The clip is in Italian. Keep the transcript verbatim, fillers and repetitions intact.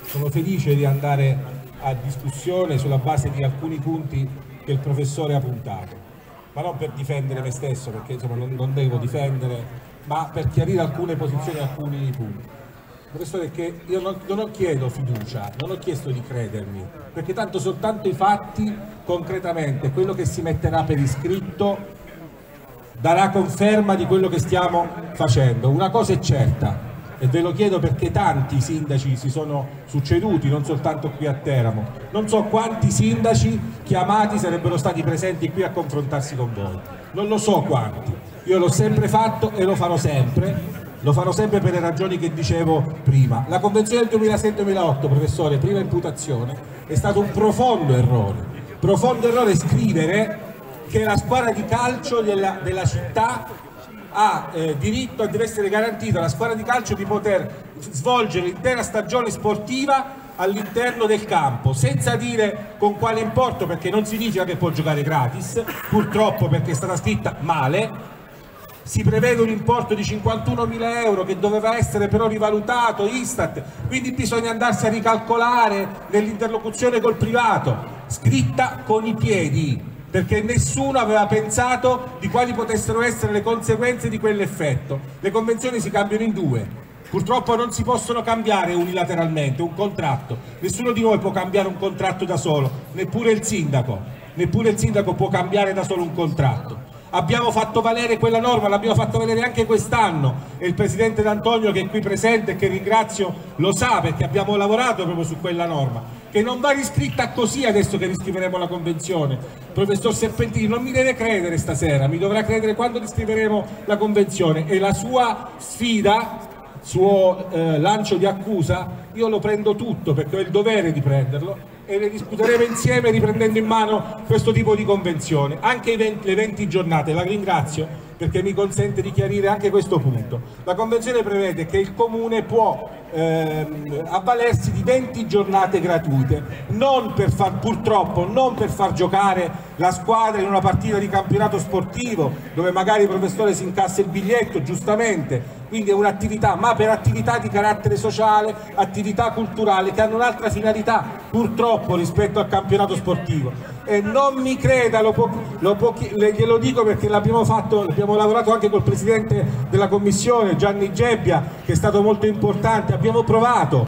sono felice di andare a discussione sulla base di alcuni punti che il professore ha puntato, ma non per difendere me stesso, perché insomma non, non devo difendere, ma per chiarire alcune posizioni e alcuni punti. Professore, che io non, non chiedo fiducia, non ho chiesto di credermi, perché tanto soltanto i fatti, concretamente, quello che si metterà per iscritto darà conferma di quello che stiamo facendo. Una cosa è certa, e ve lo chiedo perché tanti sindaci si sono succeduti, non soltanto qui a Teramo, non so quanti sindaci chiamati sarebbero stati presenti qui a confrontarsi con voi, non lo so quanti, io l'ho sempre fatto e lo farò sempre, lo farò sempre per le ragioni che dicevo prima. La convenzione del duemilasei duemilaotto, professore, prima imputazione, è stato un profondo errore, profondo errore scrivere che la squadra di calcio della, della città ha eh, diritto, deve essere garantita la squadra di calcio di poter svolgere l'intera stagione sportiva all'interno del campo, senza dire con quale importo, perché non significa che può giocare gratis, purtroppo, perché è stata scritta male. Si prevede un importo di cinquantunomila euro che doveva essere però rivalutato Istat, quindi bisogna andarsi a ricalcolare nell'interlocuzione col privato, scritta con i piedi, perché nessuno aveva pensato di quali potessero essere le conseguenze di quell'effetto. Le convenzioni si cambiano in due, purtroppo non si possono cambiare unilateralmente un contratto, nessuno di noi può cambiare un contratto da solo, neppure il sindaco, neppure il sindaco può cambiare da solo un contratto. Abbiamo fatto valere quella norma, l'abbiamo fatto valere anche quest'anno e il Presidente D'Antonio, che è qui presente e che ringrazio, lo sa, perché abbiamo lavorato proprio su quella norma, che non va riscritta così adesso che riscriveremo la convenzione. Professor Serpentini non mi deve credere stasera, mi dovrà credere quando riscriveremo la convenzione, e la sua sfida, suo eh, lancio di accusa, io lo prendo tutto perché ho il dovere di prenderlo, e le discuteremo insieme riprendendo in mano questo tipo di convenzione. Anche i venti, le venti giornate, la ringrazio perché mi consente di chiarire anche questo punto. La convenzione prevede che il comune può ehm, avvalersi di venti giornate gratuite, non per far, purtroppo non per far giocare la squadra in una partita di campionato sportivo dove magari il professore si incassa il biglietto, giustamente, quindi è un'attività, ma per attività di carattere sociale, attività culturali che hanno un'altra finalità purtroppo rispetto al campionato sportivo. E non mi creda, lo può, lo può, glielo dico perché l'abbiamo fatto, abbiamo lavorato anche col presidente della commissione Gianni Gebbia, che è stato molto importante, abbiamo provato